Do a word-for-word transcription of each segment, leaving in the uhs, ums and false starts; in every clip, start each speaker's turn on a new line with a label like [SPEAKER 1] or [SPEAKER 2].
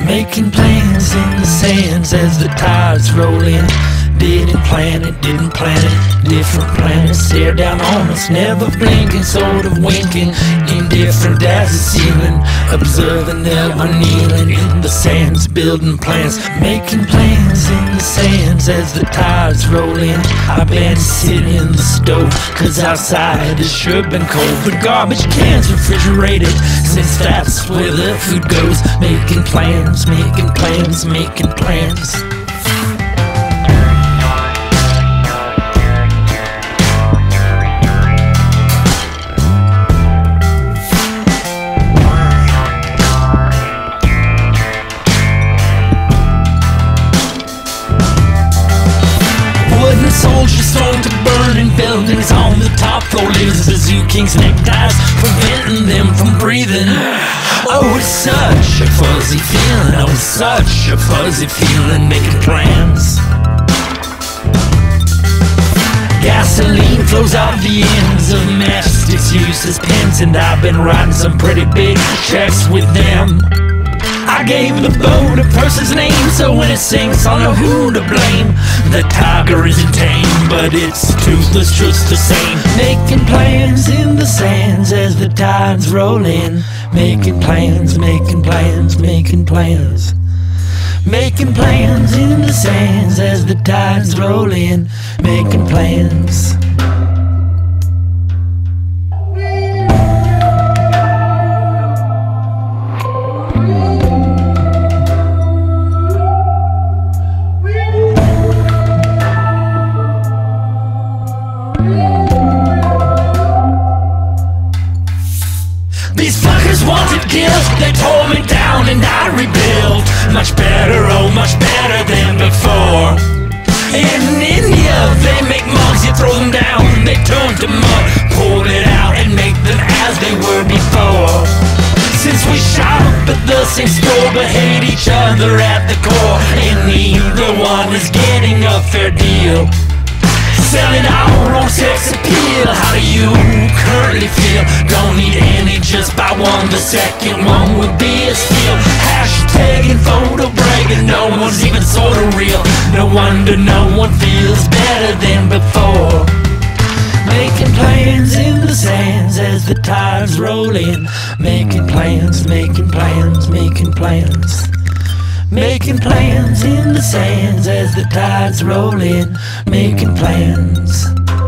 [SPEAKER 1] Making plans in the sands as the tides roll in. Didn't plan it, didn't plan it. Different planets stare down on us, never blinking, sort of winking. Indifferent as the ceiling, observing, never kneeling. In the sands, building plans. Making plans in the sands as the tides roll in. I've been sitting in the stove, cause outside it's sure been cold. But garbage cans refrigerated, since that's where the food goes. Making plans, making plans, making plans. Soldiers thrown to burning buildings. On the top floor lives the Zoo King's neckties, preventing them from breathing. Oh, it's such a fuzzy feeling. Oh, it's such a fuzzy feeling. Making plans. Gasoline flows out the ends of matchsticks used as pens, and I've been writing some pretty big checks with them. I gave the boat a person's name, so when it sinks I'll know who to blame. The tiger isn't tame, but it's toothless just the same. Making plans in the sands as the tides roll in. Making plans, making plans, making plans. Making plans in the sands as the tides roll in. Making plans. These fuckers wanted killed, they tore me down and I rebuilt. Much better, oh much better than before. In India they make mugs, you throw them down, they turn to mud. Pull it out and make them as they were before. Since we shop at the same store but hate each other at the core, and neither one is getting a fair deal. Selling our own sex appeal. How do you currently feel? Don't need any, just buy one. The second one will be a steal. Hashtag and photo bragging, no one's even sort of real. No wonder no one feels better than before. Making plans in the sands as the tides roll in. Making plans, making plans, making plans. Making plans in the sands as the tides roll in. Making plans.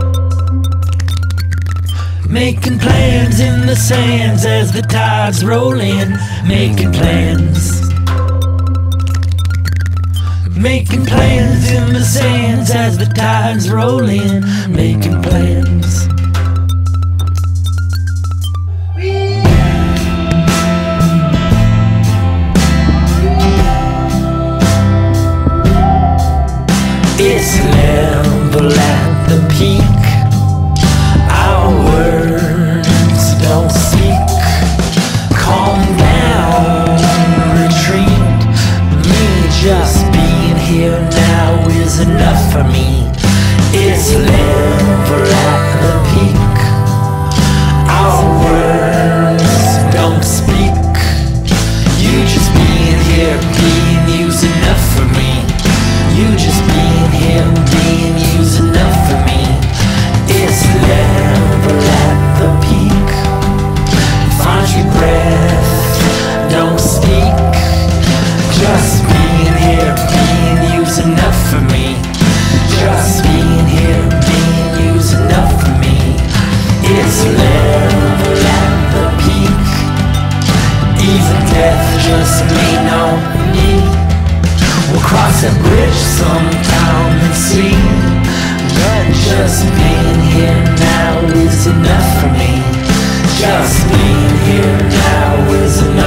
[SPEAKER 1] Making plans in the sands as the tides roll in. Making plans. Making plans in the sands as the tides roll in. Making plans. It's level at the peak. Our words don't speak. Calm down, retreat. Me just being here now is enough for me. It's level at the peak. Our words don't speak. You just being here, being you's enough for me. You just being here, being you's enough for me. It's level at the peak. Find your breath, don't speak. Just being here, being you's enough for me. Just being here, being you's enough for me. It's level at the peak. Even death just lean on me. We'll cross that bridge sometime and see. But just being here now is enough for me. Just being here now is enough.